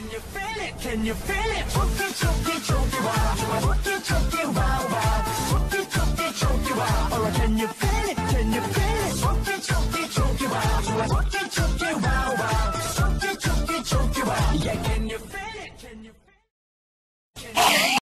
you feel it? Can you feel it? Chunky, chunky, chunky, wow. Chunky, chunky, wow, wow. Chunky, chunky, chunky, wow. Alright, can you feel it? Can you feel it?